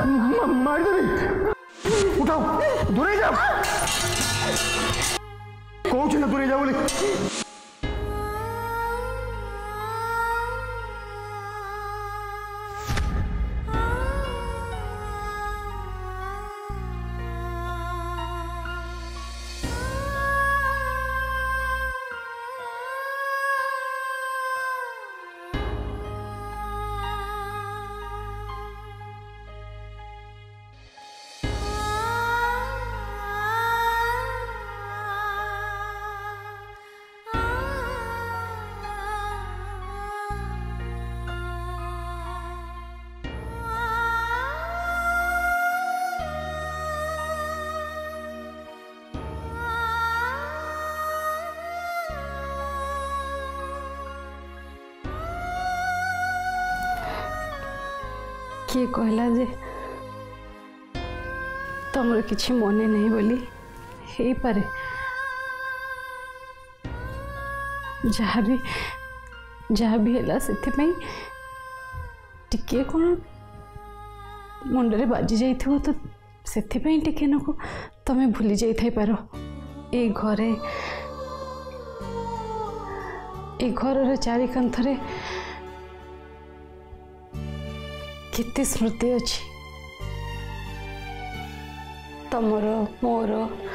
मार देवी। उठाओ दूरे जाओ कौन ना दूरे जाओ बोली। किए कहला जे तुमर किसी मने नहीं बोली हे पारे जहाँ भी है से टिके कौन मुंडरे बाजी जाई तो से टिके नको तमें भूली जाई पार ए घर चारि कांथरे केते स्मृति अच्छी तमर मोर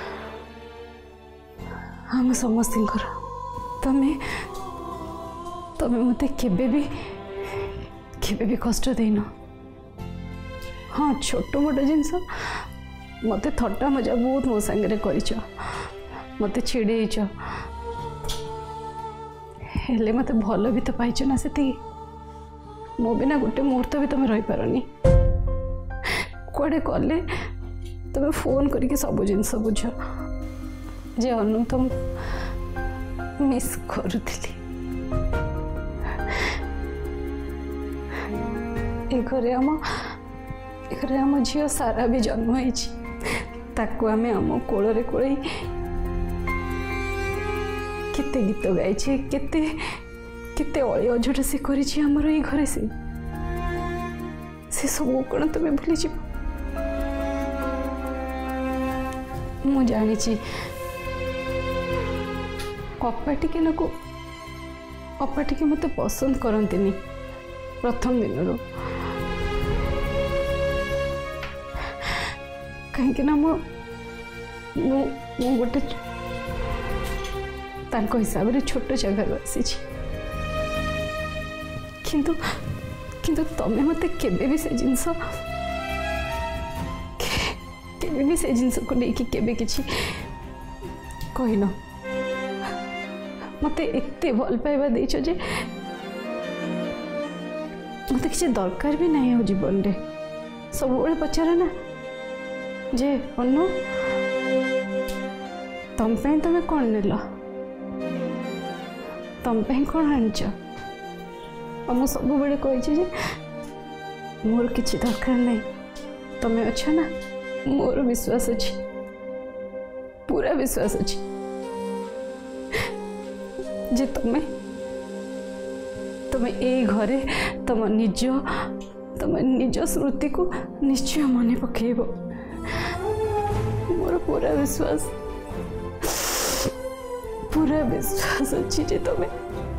हम समस्त तमें तमें मत केबे भी कष्ट देन। हाँ छोट मोट जिनस मत थट्टा मजा बहुत मो सांगे कर मत चिड़ेच हेले मत भल भी तो पाइच ना से मो बिना गोटे मुहूर्त भी तुम रही पारनी कड़े कले तुम फोन करके सब जिनस बुझ जे अनु तुम मिस करुली घरे आम झील सारा भी जन्म होताकू आम आम कोल कोल केते गीत गाई केते केते अली अझट से करमर ये घरे से सब कौन तुम्हें भूली जा मु जानी अपा टिके मत पसंद करती प्रथम दिन रू कहीं मु गोटे हिसाब से छोट जगह आसी किंतु किंतु तमें मत केबे भी से जिनस को लेकिन केबे किछि कहन मत एत भल पाइबा देछ जे मत किसी दरकार भी नहीं हो जीवन रे सब बड़े पचार ना जे अनु तम पे तमें कौन नेल तम पे कौन आनिच मु सब बड़े कही मोर किसी दरकार नहीं तमें अच्छा ना मोर विश्वास अच्छी पूरा विश्वास अच्छी जे तमें तमें ए घरे तुम निज स्मृति को निश्चय मन पकेब मोर पूरा विश्वास अच्छी जे तमें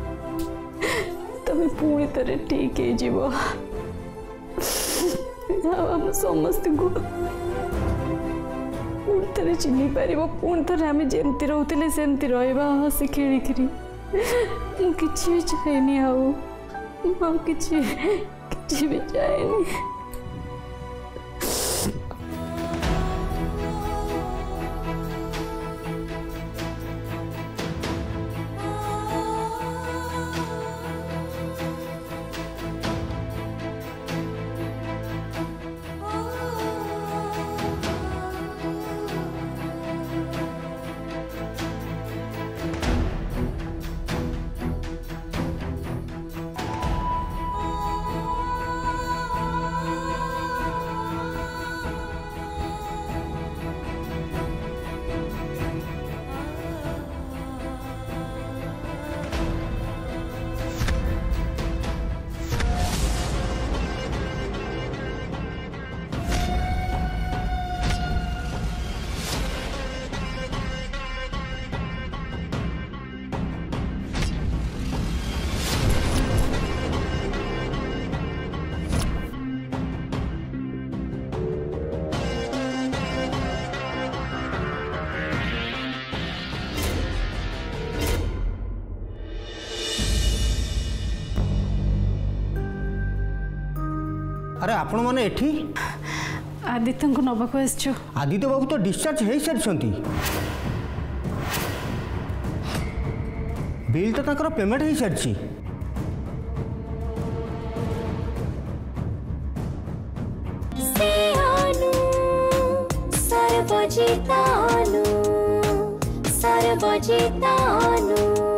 पुणी थे ठीक हम समस्त को पुणी थे चिन्ह पार पुणी थे आम जमती रोते सेमती रहा हसी खेलिकी मुझे भी चाहेनी किसी भी चाहेनी अरे आपण मैंने एठी आदित्य को नबाक आसचो। आदित्य बाबू तो डिस्चार्ज हो सारी बिल तो ताकर पेमेंट हो सारी सर्वजितानु